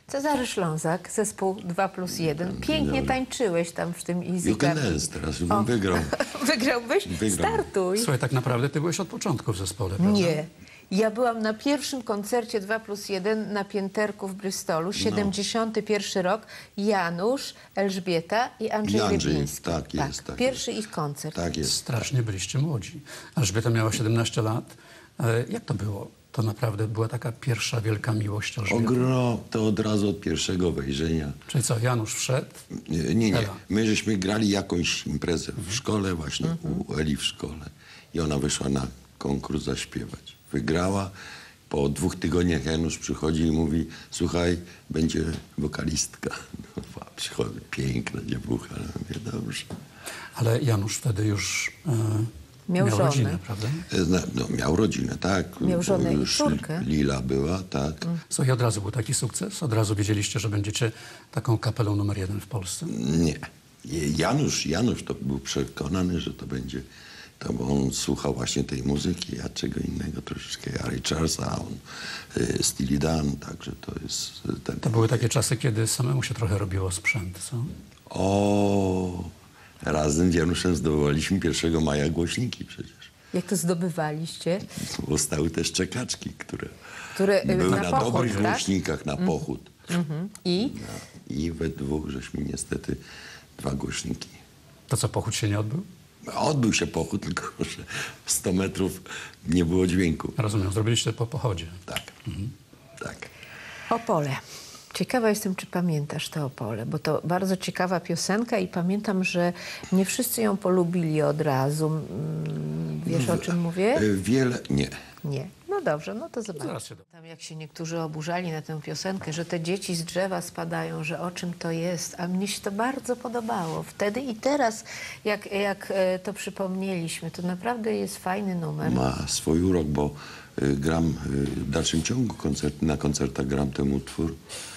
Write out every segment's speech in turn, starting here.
Cezary Ślązak, zespół 2+1. Pięknie tańczyłeś tam w tym Easy You can Garden. dance, teraz bym wygrał. Wygrałbyś? Wygram. Startuj. Słuchaj, tak naprawdę ty byłeś od początku w zespole, prawda? Nie. Ja byłam na pierwszym koncercie 2+1 na Pięterku w Bristolu, 71 rok. Janusz, Elżbieta i Andrzej I Andrzej, Rybniński. tak jest, tak pierwszy ich koncert. Tak jest. Strasznie byliście młodzi. Elżbieta miała 17 lat. Jak to było? To naprawdę była taka pierwsza wielka miłość Elżbiety. To od razu od pierwszego wejrzenia. Czyli co, Janusz wszedł? Nie. Ela. My żeśmy grali jakąś imprezę w szkole, właśnie u Eli w szkole. I ona wyszła na konkurs zaśpiewać. Wygrała. Po 2 tygodniach Janusz przychodzi i mówi: słuchaj, będzie wokalistka. No, przychodzi piękna dziewucha. No, mówię, dobrze. Ale Janusz wtedy już Miał żonę. rodzinę, prawda? No, miał rodzinę, tak. Miał żonę i Już córkę. Lila była, tak. Słuchaj, od razu był taki sukces? Od razu wiedzieliście, że będziecie taką kapelą numer 1 w Polsce? Nie. Janusz to był przekonany, że to będzie, to bo on słuchał właśnie tej muzyki, a czego innego troszeczkę. Ja Ray Charlesa, a on Steely Dan, także to jest ten... To były takie czasy, kiedy samemu się trochę robiło sprzęt, co? Razem z Januszem zdobywaliśmy 1 maja głośniki przecież. Jak to zdobywaliście? Bo stały też czekaczki, Które były na pochód, dobrych tak? głośnikach, na pochód. I? I we dwóch żeśmy niestety 2 głośniki. To co, pochód się nie odbył? Odbył się pochód, tylko że 100 metrów nie było dźwięku. Rozumiem, zrobiliście po pochodzie. Tak, tak. Opole. Ciekawa jestem, czy pamiętasz to Opole, bo to bardzo ciekawa piosenka i pamiętam, że nie wszyscy ją polubili od razu. Wiesz, o czym mówię? Nie. Nie. No dobrze, no to zobacz. Zaraz się Tam jak się niektórzy oburzali na tę piosenkę, że te dzieci z drzewa spadają, że o czym to jest, a mnie się to bardzo podobało. Wtedy i teraz, jak to przypomnieliśmy, to naprawdę jest fajny numer. Ma swój urok, bo gram w dalszym ciągu na koncertach gram ten utwór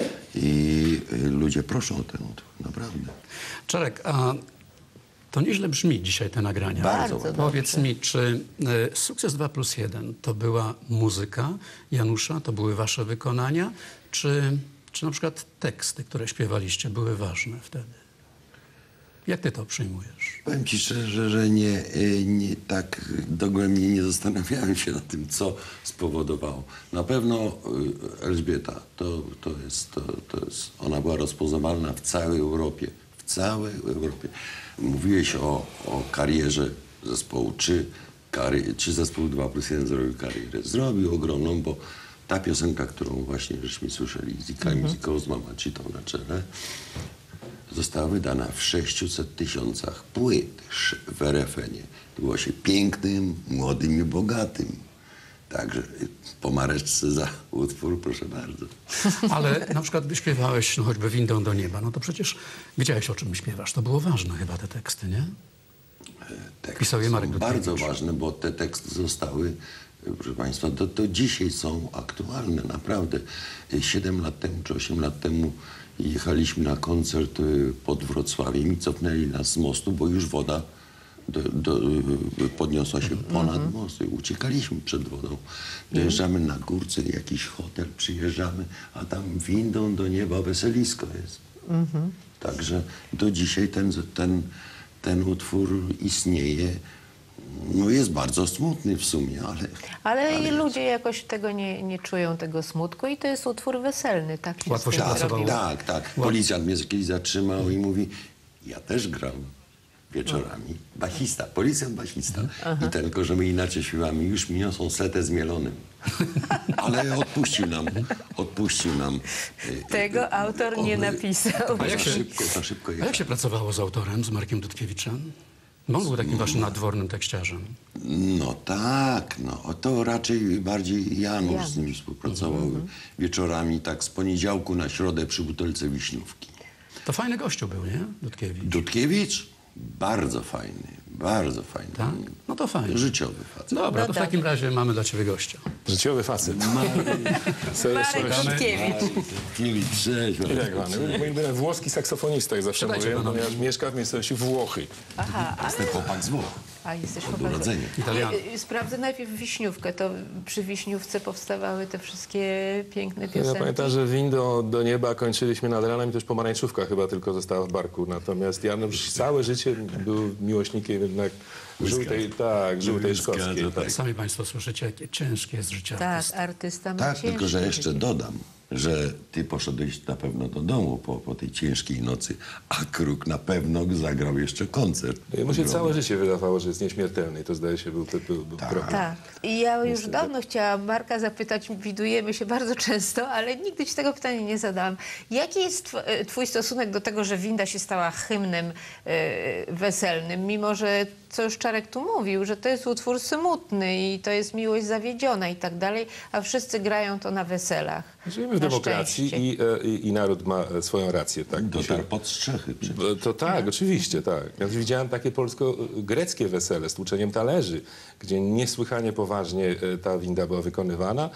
i ludzie proszą o ten utwór, naprawdę. Czarek, a to nieźle brzmi dzisiaj te nagrania. Bardzo dobrze. Powiedz mi, czy sukces 2+1 to była muzyka Janusza, to były wasze wykonania, czy na przykład teksty, które śpiewaliście, były ważne wtedy? Jak ty to przyjmujesz? Powiem ci szczerze, że nie tak dogłębnie nie zastanawiałem się nad tym, co spowodowało. Na pewno Elżbieta, to jest, ona była rozpoznawalna w całej Europie. W całej Europie. Mówiłeś o karierze zespołu. Czy zespół 2+1 zrobił karierę? Zrobił ogromną, bo ta piosenka, którą właśnie żeśmy słyszeli, Zika Musico z Mamacitą na czele, została wydana w 600 000 płyt w RFN-ie. Było się pięknym, młodym i bogatym. Także po mareczce za utwór, proszę bardzo. Ale na przykład gdy śpiewałeś choćby Windą do nieba, no to przecież wiedziałeś, o czym śpiewasz. To było ważne chyba, te teksty, nie? Teksty Pisał je Marek są bardzo Dudkiewicz. ważne, bo te teksty zostały, proszę państwa, do dzisiaj są aktualne, naprawdę. 7 lat temu czy 8 lat temu jechaliśmy na koncert pod Wrocławiem i cofnęli nas z mostu, bo już woda podniosła się ponad most i uciekaliśmy przed wodą. Dojeżdżamy na górce, jakiś hotel, przyjeżdżamy, a tam windą do nieba weselisko jest. Także do dzisiaj ten utwór istnieje. No jest bardzo smutny w sumie, Ale ludzie jakoś tego nie czują, tego smutku i to jest utwór weselny. Tak Łatwo się z tym pracowało. robiło. Tak. Policjant mnie kiedyś zatrzymał i mówi: ja też gram wieczorami. Basista, policjant basista. I tylko, że my inaczej śpiewamy. Już mi niosą setę z mielonym. Ale odpuścił nam. Tego autor nie napisał. A jak się- Za szybko A jak jechał. się pracowało z autorem, z Markiem Dudkiewiczem? No, on był takim waszym nadwornym tekściarzem. No tak, to raczej bardziej Janusz z nim współpracował wieczorami, tak z poniedziałku na środę przy butelce wiśniówki. To fajny gościu był, nie? Dudkiewicz. Dudkiewicz? Bardzo fajny, bardzo fajny. Tak? No to fajnie. Życiowy facet. Dobra, to w takim razie mamy dla ciebie gościa. Życiowy facet. Serdecznie. Marek Dudkiewicz. Filip, cześć. Jak pan? Mój ulubiony włoski saksofonista, jak zawsze Siadajcie, mówię, panowie. ponieważ mieszka w miejscowości Włochy. Aha, Jestem chłopak z Włoch. A, jesteś po Od bardzo... urodzenia. Italianem. Sprawdzę najpierw Wiśniówkę. To przy Wiśniówce powstawały te wszystkie piękne Ja piosenki. pamiętam, że windą do nieba kończyliśmy nad ranem i też pomarańczówka chyba tylko została w barku. Natomiast Janusz całe życie był miłośnikiem jednak żółtej szkockiej. Tak. Sami Państwo słyszycie, jakie ciężkie jest życie Tak, artysty. artysta ma Tak, tylko że ciężkie jeszcze życie. dodam, że ty poszedłeś na pewno do domu po tej ciężkiej nocy, a Kruk na pewno zagrał jeszcze koncert. Mu się całe życie wydawało, że jest nieśmiertelny i to zdaje się był problem. Tak. I ja już dawno chciałam Marka zapytać, widujemy się bardzo często, ale nigdy ci tego pytania nie zadałam. Jaki jest twój stosunek do tego, że winda się stała hymnem weselnym, mimo że, co już Czarek tu mówił, że to jest utwór smutny i to jest miłość zawiedziona i tak dalej, a wszyscy grają to na weselach. Żyjemy w Na demokracji szczęście. i naród ma swoją rację. Tak? Dotarł pod strzechy przecież. To tak, oczywiście, tak. Ja widziałem takie polsko-greckie wesele z tłuczeniem talerzy, gdzie niesłychanie poważnie ta winda była wykonywana.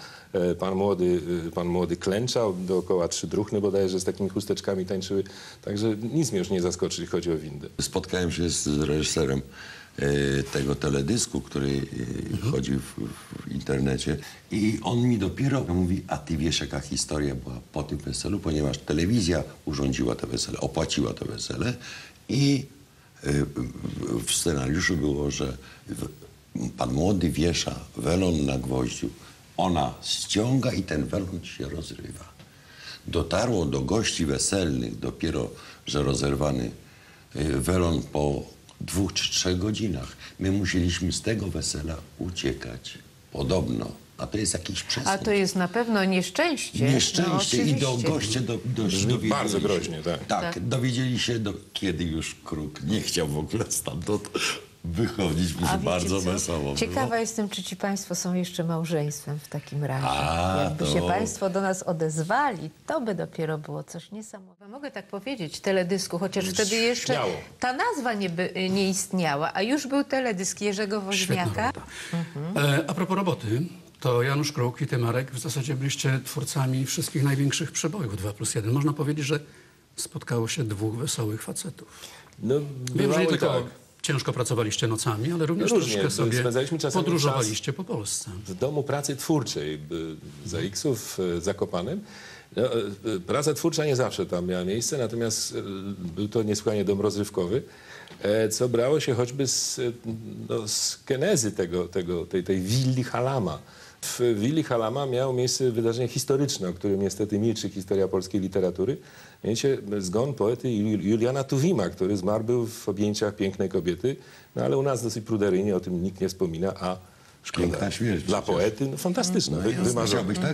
Pan młody klęczał, dookoła 3 druhny bodajże z takimi chusteczkami tańczyły. Także nic mnie już nie zaskoczy, jeśli chodzi o windę. Spotkałem się z reżyserem tego teledysku, który chodzi w internecie i on mi dopiero mówi, a ty wiesz, jaka historia była po tym weselu, ponieważ telewizja urządziła to wesele, opłaciła to wesele i w scenariuszu było, że pan młody wiesza welon na gwoździu, ona ściąga i ten welon się rozrywa. Dotarło do gości weselnych dopiero, że rozerwany welon po 2 czy 3 godzinach. My musieliśmy z tego wesela uciekać. Podobno. A to jest jakiś A przestęp. to jest na pewno nieszczęście. Nieszczęście No, i do oczywiście. goście Brzmi dowiedzieli bardzo się. groźnie, tak. Tak, dowiedzieli się, kiedy już Kruk nie chciał w ogóle stamtąd wychodzić, A że wiecie bardzo co? wesoło Ciekawa było. jestem, czy ci państwo są jeszcze małżeństwem w takim razie. A, Jakby to- się państwo do nas odezwali, to by dopiero było coś niesamowitego. Mogę tak powiedzieć, teledysku, chociaż wtedy jeszcze Śmiało. ta nazwa nie istniała, a już był teledysk Jerzego Świetna Woźniaka. robota. A propos roboty, to Janusz Kruk i ty, Marek, w zasadzie byliście twórcami wszystkich największych przebojów 2+1. Można powiedzieć, że spotkało się 2 wesołych facetów. No, Wiem, że bywało nie i tylko tak. ciężko pracowaliście nocami, ale również Różnie. troszkę sobie Spędzaliśmy czasami podróżowaliście po Polsce. W domu pracy twórczej za X-ów w Zakopanem. No, praca twórcza nie zawsze tam miała miejsce, natomiast był to niesłychanie dom rozrywkowy, co brało się choćby z genezy tej willi Halama. W willi Halama miało miejsce wydarzenie historyczne, o którym niestety milczy historia polskiej literatury. Mianowicie zgon poety Juliana Tuwima, który zmarł był w objęciach pięknej kobiety, no ale u nas dosyć pruderyjnie o tym nikt nie wspomina, a szkoda. Piękna śmierć Dla przecież. poety, no fantastyczna, Jasne, wymarzona. chciałbyś, tak?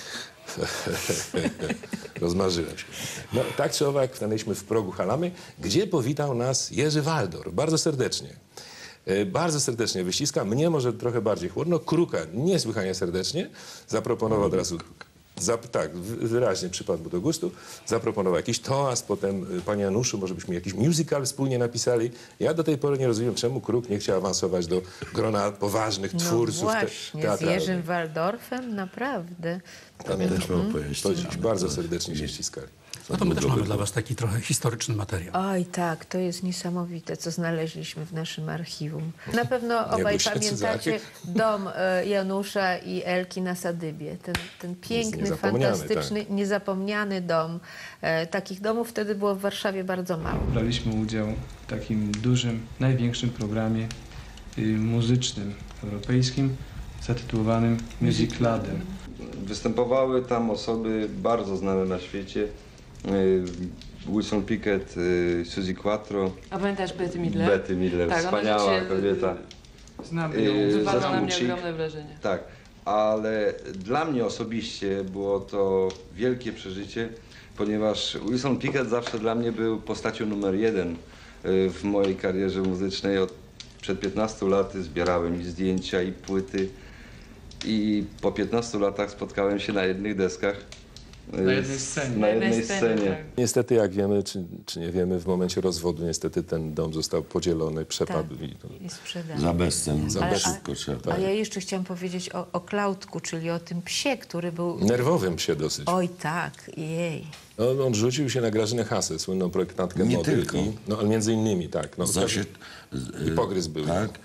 Rozmarzyłem się. No, tak czy owak stanęliśmy w progu Halamy, gdzie powitał nas Jerzy Waldor bardzo serdecznie. Bardzo serdecznie wyściska, mnie może trochę bardziej chłodno, Kruka niesłychanie serdecznie, zaproponował od razu, tak, wyraźnie przypadł mu do gustu, zaproponował jakiś toast, potem panie Januszu, może byśmy jakiś musical wspólnie napisali. Ja do tej pory nie rozumiem, czemu Kruk nie chciał awansować do grona poważnych No twórców właśnie, z teatralnych. Jerzym Waldorfem, naprawdę. Też mam opowieść. Bardzo serdecznie się ściskali. No to my też mamy dla was taki trochę historyczny materiał. Oj tak, to jest niesamowite, co znaleźliśmy w naszym archiwum. Na pewno obaj bój się, pamiętacie Cezary. dom Janusza i Elki na Sadybie. Ten piękny, niezapomniany, fantastyczny, niezapomniany dom. Takich domów wtedy było w Warszawie bardzo mało. Braliśmy udział w takim dużym, największym programie muzycznym europejskim zatytułowanym Musicladem. Występowały tam osoby bardzo znane na świecie. Wilson Pickett, Suzy Quattro, A pamiętasz Betty Midler? Betty Midler, Tak, ona wspaniała się- kobieta. Znamy ją. Wywarła na Zespół mnie Chic. ogromne wrażenie. Tak, ale dla mnie osobiście było to wielkie przeżycie, ponieważ Wilson Pickett zawsze dla mnie był postacią numer 1 w mojej karierze muzycznej. Przed 15 laty zbierałem i zdjęcia, i płyty. I po 15 latach spotkałem się na jednych deskach. Na jednej scenie. Na jednej scenie, scenie. tak. Niestety, jak wiemy, czy nie wiemy, w momencie rozwodu niestety ten dom został podzielony, przepadł. Tak. I sprzedany. Za bezcen, za Ale- szybko trzeba. A ja jeszcze chciałam powiedzieć o Klaudku, czyli o tym psie, który był... Nerwowym się dosyć. Oj tak, jej. On rzucił się na Grażynę Hasę, słynną projektantkę Nie mody. tylko. Ale między innymi, tak. No, Zasiedł, I pogryz był. Tak.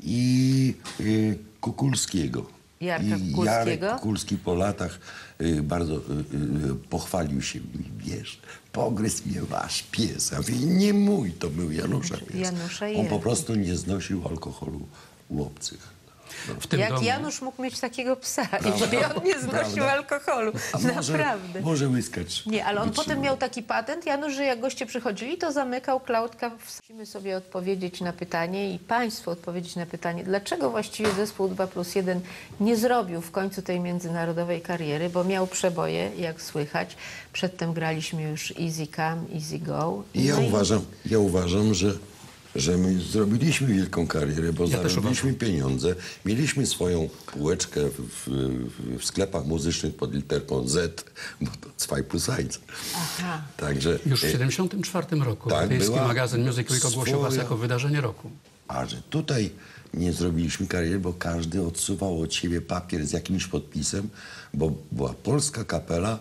i Kukulskiego. Jarka I Kukulskiego? Jarek Kukulski po latach bardzo pochwalił się, wiesz, pogryzł mnie wasz pies. A mówię, nie mój, to był Janusza pies. Janusza On po prostu nie znosił alkoholu u obcych. W tym Jak domu, Janusz mógł mieć takiego psa i on nie znosił alkoholu. Naprawdę. Może łyskać. Nie, ale on wytrzymał. potem miał taki patent, Janusz, że jak goście przychodzili, to zamykał Klaudka. Musimy sobie odpowiedzieć na pytanie i Państwu odpowiedzieć na pytanie, dlaczego właściwie zespół 2+1 nie zrobił w końcu tej międzynarodowej kariery, bo miał przeboje, jak słychać. Przedtem graliśmy już Easy Come, Easy Go. I ja No uważam, że my zrobiliśmy wielką karierę, bo Ja też zarobiliśmy pieniądze, mieliśmy swoją półeczkę w sklepach muzycznych pod literką Z, bo to 2+1. Aha. Także, już w 1974 roku tak, brytyjski była magazyn Music Week ogłosił was swoja- jako wydarzenie roku. a że tutaj nie zrobiliśmy kariery, bo każdy odsuwał od siebie papier z jakimś podpisem, bo była polska kapela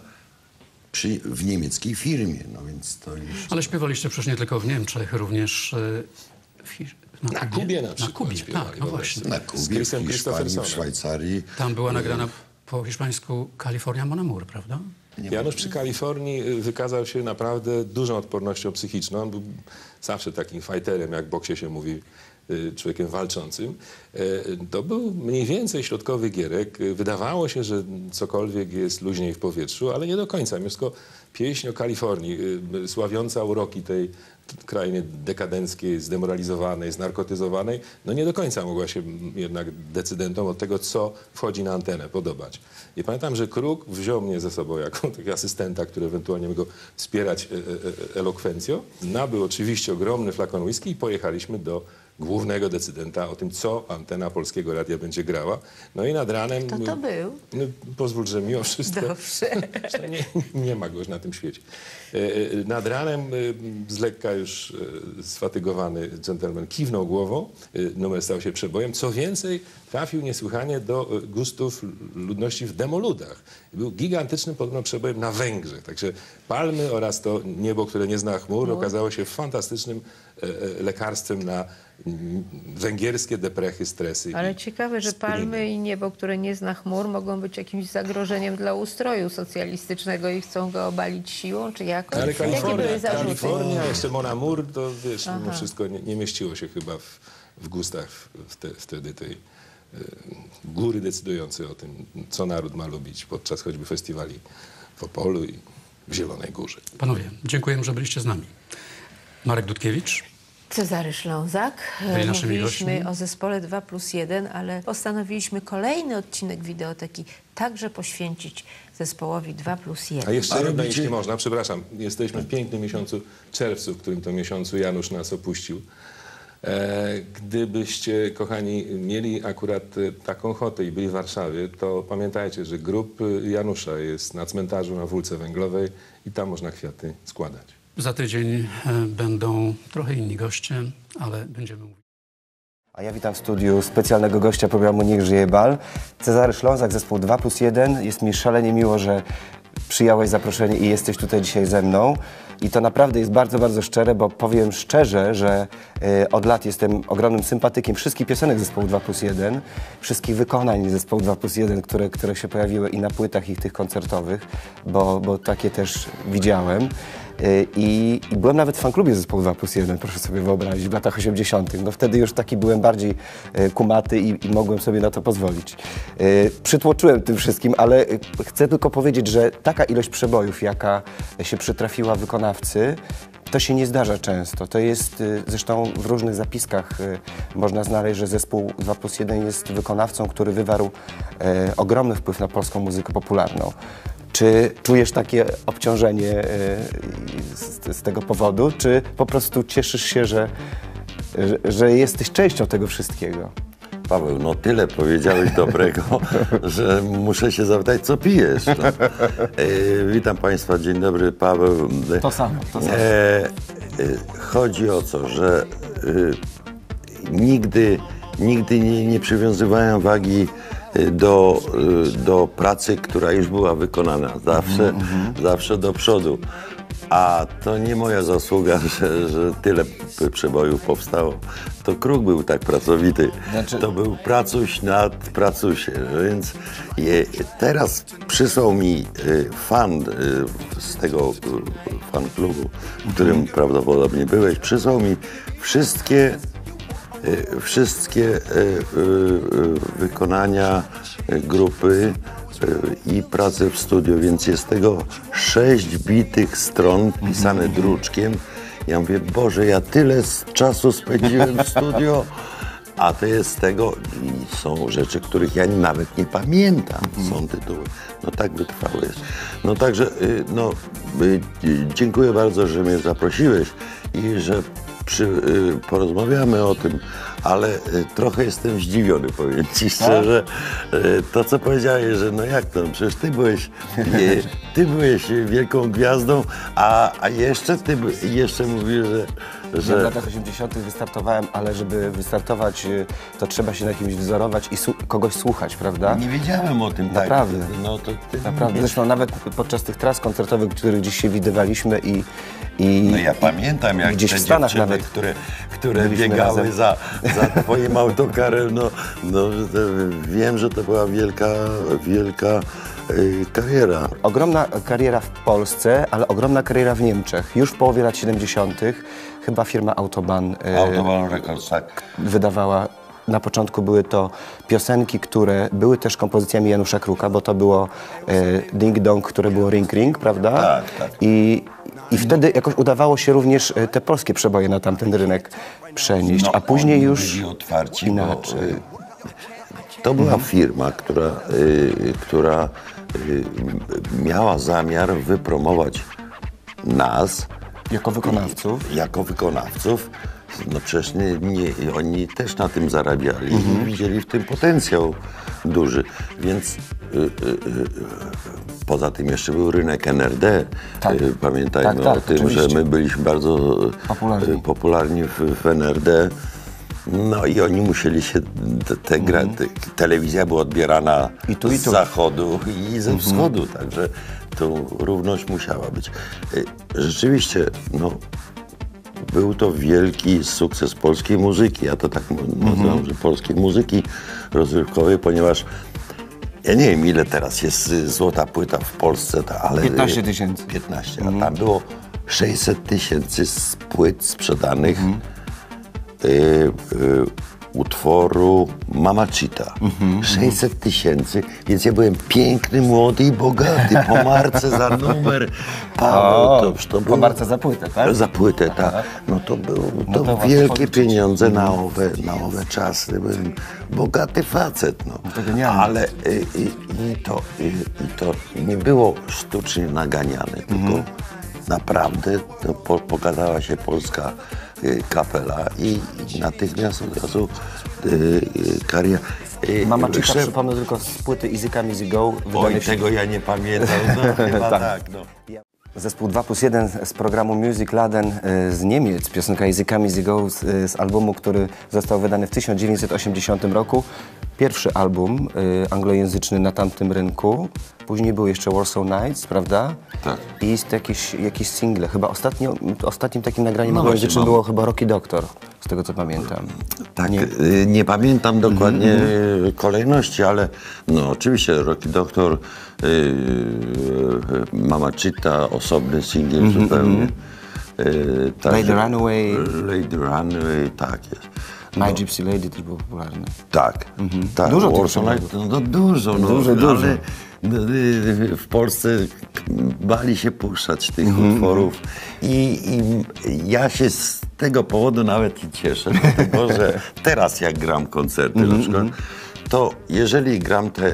w niemieckiej firmie, no więc to już... Ale śpiewaliście przecież nie tylko w Niemczech, również Na Kubie na przykład Na Kubie, śpiewali, tak, no wyobraź właśnie. sobie. Na Z Kubie, w Chrisem Hiszpanii, w Christophersonem. Szwajcarii. Tam była nagrana po hiszpańsku California Mon Amour, prawda? Janusz przy Kalifornii wykazał się naprawdę dużą odpornością psychiczną. On był zawsze takim fighterem, jak w boksie się mówi, człowiekiem walczącym. To był mniej więcej środkowy Gierek. Wydawało się, że cokolwiek jest luźniej w powietrzu, ale nie do końca. Mimo wszystko pieśń o Kalifornii, sławiąca uroki tej krainy dekadenckiej, zdemoralizowanej, znarkotyzowanej, no nie do końca mogła się jednak decydentom od tego, co wchodzi na antenę, podobać. I pamiętam, że Kruk wziął mnie ze sobą jako takiego asystenta, który ewentualnie mógł go wspierać elokwencją. Nabył oczywiście ogromny flakon whisky i pojechaliśmy do głównego decydenta o tym, co antena Polskiego Radia będzie grała. No i nad ranem... Kto to był? No, pozwól, że mimo wszystko... Dobrze. Zresztą nie ma go już na tym świecie. Nad ranem z lekka już sfatygowany dżentelmen kiwnął głową. Numer stał się przebojem. Co więcej, trafił niesłychanie do gustów ludności w demoludach. Był gigantycznym podobno przebojem na Węgrzech. Także palmy oraz to niebo, które nie zna chmur, okazało się fantastycznym lekarstwem na węgierskie deprechy, stresy. Ale ciekawe, że palmy i niebo, które nie zna chmur, mogą być jakimś zagrożeniem dla ustroju socjalistycznego i chcą go obalić siłą, czy jakoś? Ale Jakie były zarzuty? Kalifornia, jeszcze Mon Amour, to wiesz, mimo wszystko nie mieściło się chyba w gustach wtedy tej góry decydującej o tym, co naród ma lubić podczas choćby festiwali w Opolu i w Zielonej Górze. Panowie, dziękujemy, że byliście z nami. Marek Dudkiewicz. Cezary Ślązak. Byli naszymi Mówiliśmy gośćmi. o zespole 2+1, ale postanowiliśmy kolejny odcinek Wideoteki także poświęcić zespołowi 2+1. A jeszcze A jedno, robicie- jeśli można, przepraszam, jesteśmy w pięknym miesiącu czerwcu, w którym to miesiącu Janusz nas opuścił. Gdybyście, kochani, mieli akurat taką ochotę i byli w Warszawie, to pamiętajcie, że grób Janusza jest na cmentarzu na Wólce Węglowej i tam można kwiaty składać. Za tydzień będą trochę inni goście, ale będziemy mówić. A ja witam w studiu specjalnego gościa programu Niech żyje bal. Cezary Ślązak, zespół 2+1. Jest mi szalenie miło, że przyjąłeś zaproszenie i jesteś tutaj dzisiaj ze mną. I to naprawdę jest bardzo, bardzo szczere, bo powiem szczerze, że od lat jestem ogromnym sympatykiem wszystkich piosenek zespołu 2+1, wszystkich wykonań zespołu 2+1, które się pojawiły i na płytach, i tych koncertowych, bo takie też widziałem. I byłem nawet w fanklubie zespołu 2+1, proszę sobie wyobrazić, w latach 80. No wtedy już taki byłem bardziej kumaty i mogłem sobie na to pozwolić. Przytłoczyłem tym wszystkim, ale chcę tylko powiedzieć, że taka ilość przebojów, jaka się przytrafiła wykonawcy, to się nie zdarza często. To jest, zresztą w różnych zapiskach można znaleźć, że zespół 2+1 jest wykonawcą, który wywarł ogromny wpływ na polską muzykę popularną. Czy czujesz takie obciążenie z tego powodu, czy po prostu cieszysz się, że jesteś częścią tego wszystkiego? Paweł, no tyle powiedziałeś dobrego, że muszę się zapytać, co pijesz. No. Witam Państwa, dzień dobry, Paweł. To samo. Chodzi o to, że nigdy nie przywiązywałem wagi do pracy, która już była wykonana. Zawsze do przodu. A to nie moja zasługa, że tyle przebojów powstało. To Kruk był tak pracowity. Znaczy- To był pracuś nad pracusie. Więc teraz przysłał mi fan z tego fan klubu, w którym prawdopodobnie byłeś, przysłał mi wszystkie wykonania grupy i pracę w studiu, więc jest tego 6 bitych stron pisane druczkiem. Ja mówię, Boże, ja tyle czasu spędziłem w studio, a to jest z tego i są rzeczy, których ja nawet nie pamiętam. Są tytuły. No tak wytrwały jest. No także, dziękuję bardzo, że mnie zaprosiłeś i że porozmawiamy o tym, ale trochę jestem zdziwiony, powiem ci szczerze. To, co powiedziałeś, że no jak to, przecież ty byłeś wielką gwiazdą, a jeszcze mówisz, Ja w że latach 80. wystartowałem, ale żeby wystartować, to trzeba się na kimś wzorować i kogoś słuchać, prawda? nie wiedziałem o tym. Naprawdę. Tak. No to ty Naprawdę. Zresztą nawet podczas tych tras koncertowych, których gdzieś się widywaliśmy i No ja pamiętam, jak gdzieś te w Stanach dziewczyny, nawet które byliśmy biegały razem. za twoim autokarem, wiem, że to była wielka kariera. Ogromna kariera w Polsce, ale ogromna kariera w Niemczech. Już w połowie lat 70. chyba firma Autobahn Autobahn Records, tak. wydawała. Na początku były to piosenki, które były też kompozycjami Janusza Kruka, bo to było Ding Dong, które było Ring Ring, prawda? Tak, tak. I wtedy jakoś udawało się również te polskie przeboje na tamten rynek przenieść, a później oni już byli otwarci, inaczej. Bo to była firma, która miała zamiar wypromować nas jako wykonawców. jako wykonawców. No przecież oni też na tym zarabiali i widzieli w tym potencjał duży. Więc poza tym jeszcze był rynek NRD. Tak. Pamiętajmy Tak, o tym, oczywiście. że my byliśmy bardzo popularni w NRD. No i oni musieli się, telewizja była odbierana I tu, i z tu. zachodu i ze wschodu, także tu równość musiała być. Rzeczywiście, no, był to wielki sukces polskiej muzyki. Ja to tak nazywam, że polskiej muzyki rozrywkowej, ponieważ ja nie wiem, ile teraz jest złota płyta w Polsce, ale 15 000. 15, a tam było 600 000 płyt sprzedanych utworu Mamacita. 600 000, więc ja byłem piękny, młody i bogaty, po marce za numer. Paweł, to Po było... marce za płytę, tak? Za płytę, tak. No to było to łatwo wielkie policzyć. pieniądze na owe czasy. Byłem bogaty facet, no. To genialne. Ale to nie było sztucznie naganiane, tylko naprawdę pokazała się polska kapela i natychmiast od razu kariera. Mamacita, przypomnę tylko z płyty Easy Come Easy Go. Oj, tego ja nie pamiętam, no chyba tak, no. Zespół 2+1 z programu Music Laden z Niemiec, piosenka Easy Come Easy Go z albumu, który został wydany w 1980 roku. Pierwszy album anglojęzyczny na tamtym rynku. Później był jeszcze Warsaw Nights, prawda? Tak. I jest jakieś single. Chyba ostatnim takim nagraniem No anglojęzycznym właśnie, było chyba Rocky Doctor, z tego co pamiętam. Tak, nie pamiętam dokładnie kolejności, ale no oczywiście Rocky Doctor, Mamacita, osobny singiel zupełnie. Lady Runaway. Lady Runaway, tak jest. My Gypsy Lady też był popularny. Tak, tak. Dużo tych Warsaw Night, przykładów. no dużo, Dużo. ale w Polsce bali się puszczać tych utworów i ja się z tego powodu nawet i cieszę, dlatego że teraz jak gram koncerty na przykład, to jeżeli gram te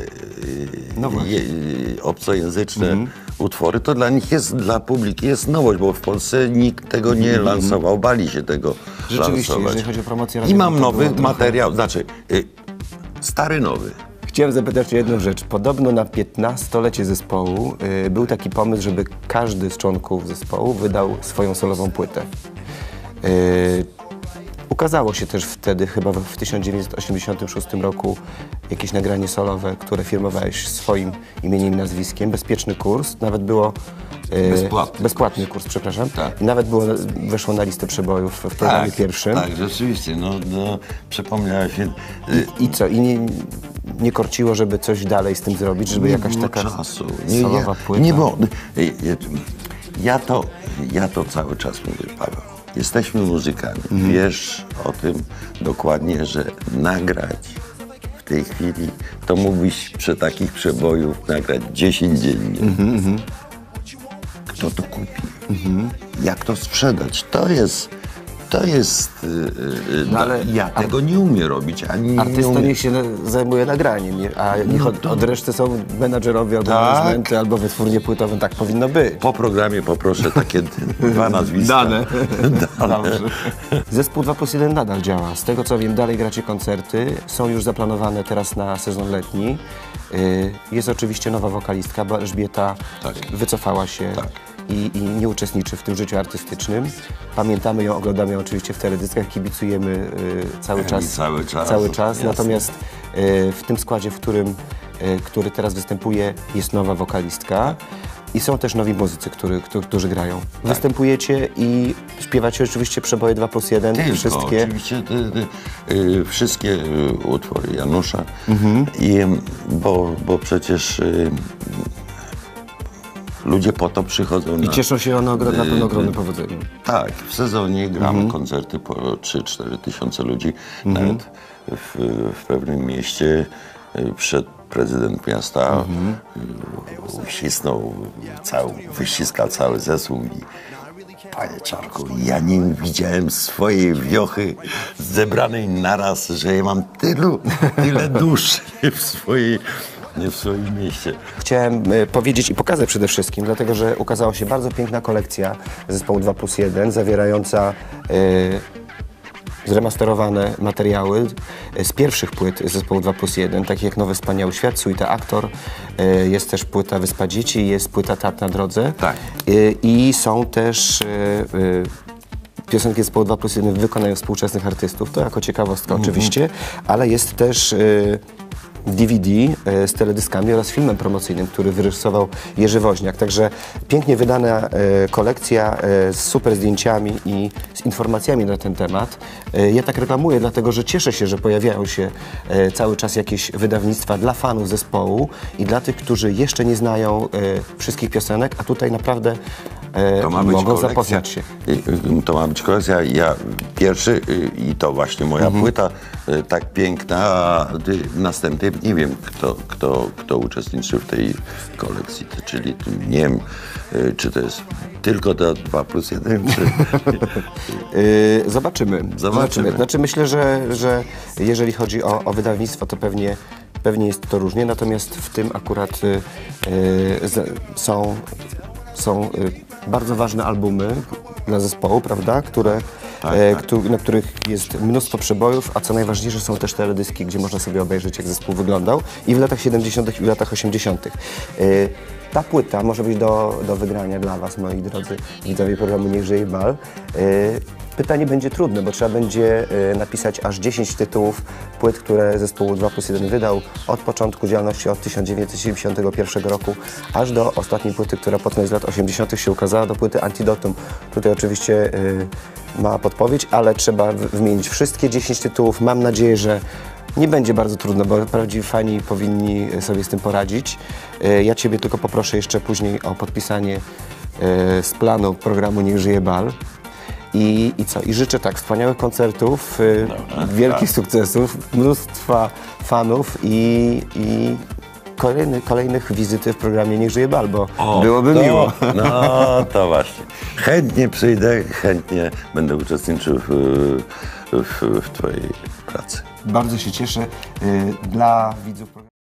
obcojęzyczne utwory, to dla nich dla publiki jest nowość, bo w Polsce nikt tego nie lansował, bali się tego Rzeczywiście, lansować. jeżeli chodzi o promocję I radiową, mam to nowy było trochę- materiał, znaczy stary nowy. Chciałem zapytać o jedną rzecz. Podobno na 15-lecie zespołu był taki pomysł, żeby każdy z członków zespołu wydał swoją solową płytę. Ukazało się też wtedy, chyba w 1986 roku, jakieś nagranie solowe, które firmowałeś swoim imieniem i nazwiskiem. Bezpieczny kurs, nawet było... Bezpłatny kurs, przepraszam. Tak. I nawet weszło na listę przebojów w programie pierwszym. Tak, rzeczywiście. No, przypomniałeś się. I co? I nie korciło, żeby coś dalej z tym zrobić, żeby jakaś taka czasu. solowa płyta? Nie było. Ja to cały czas mówię, Paweł. Jesteśmy muzykami. Wiesz o tym dokładnie, że nagrać w tej chwili, to mógłbyś przy takich przebojów nagrać 10 dziennie. Kto to kupi? Jak to sprzedać? To jest ale ja tego nie umiem robić, ani nie artysta umiem. niech się zajmuje nagraniem, a niech od reszty są menadżerowie albo managementy, albo wytwórnie płytowe. Tak powinno być. Po programie poproszę takie dwa nazwiska. Dane. Dobrze. Zespół 2+1 nadal działa. Z tego co wiem, dalej gracie koncerty. Są już zaplanowane teraz na sezon letni. Jest oczywiście nowa wokalistka, bo Elżbieta wycofała się i nie uczestniczy w tym życiu artystycznym. Pamiętamy ją, oglądamy ją oczywiście w teledyskach, kibicujemy cały czas. Jasne. Natomiast w tym składzie, który teraz występuje, jest nowa wokalistka. I są też nowi muzycy, którzy grają. Występujecie i śpiewacie oczywiście przeboje 2+1, wszystkie. Oczywiście wszystkie utwory Janusza. Bo przecież ludzie po to przychodzą I cieszą się one na pewno ogromnym powodzeniem. Tak, w sezonie gramy koncerty po 3-4 tysiące ludzi. Nawet w pewnym mieście prezydent miasta wyściskał cały zespół i panie Czarku, ja nie widziałem swojej wiochy zebranej naraz, że ja mam tyle duszy w swoim mieście. Chciałem powiedzieć i pokazać przede wszystkim, dlatego że ukazała się bardzo piękna kolekcja zespołu 2+1, zawierająca zremasterowane materiały z pierwszych płyt zespołu 2+1, takie jak Nowy Wspaniały Świat, Suita Aktor, jest też płyta Wyspa Dzieci, jest płyta Teatr na drodze. Tak. I są też piosenki zespołu 2+1 w wykonaniu współczesnych artystów, to jako ciekawostka oczywiście, ale jest też DVD z teledyskami oraz filmem promocyjnym, który wyrysował Jerzy Woźniak. Także pięknie wydana kolekcja z super zdjęciami i z informacjami na ten temat. Ja tak reklamuję, dlatego że cieszę się, że pojawiają się cały czas jakieś wydawnictwa dla fanów zespołu i dla tych, którzy jeszcze nie znają wszystkich piosenek, a tutaj naprawdę mogą zapoznać się. To ma być kolekcja. Ja pierwszy i to właśnie moja płyta tak piękna, a następnie nie wiem, kto uczestniczy w tej kolekcji. Czyli nie wiem, czy to jest tylko to 2+1, czy... Zobaczymy. Znaczy myślę, że jeżeli chodzi o wydawnictwo, to pewnie jest to różnie, natomiast w tym akurat są bardzo ważne albumy dla zespołu, prawda, na których jest mnóstwo przebojów, a co najważniejsze są też teledyski, gdzie można sobie obejrzeć, jak zespół wyglądał i w latach 70. i w latach 80. Ta płyta może być do wygrania dla Was, moi drodzy widzowie programu Niech żyje bal. Pytanie będzie trudne, bo trzeba będzie napisać aż 10 tytułów płyt, które zespół 2+1 wydał od początku działalności od 1971 roku aż do ostatniej płyty, która pod koniec lat 80. się ukazała, do płyty Antidotum. Tutaj oczywiście mała podpowiedź, ale trzeba wymienić wszystkie 10 tytułów. Mam nadzieję, że nie będzie bardzo trudno, bo prawdziwi fani powinni sobie z tym poradzić. Ja Ciebie tylko poproszę jeszcze później o podpisanie z planu programu Niech żyje bal. I co? I życzę tak wspaniałych koncertów, wielkich sukcesów, mnóstwa fanów i kolejnych wizyty w programie Niech żyje bal, bo byłoby miło. No to właśnie. Chętnie przyjdę, chętnie będę uczestniczył w Twojej pracy. Bardzo się cieszę. Dla widzów programu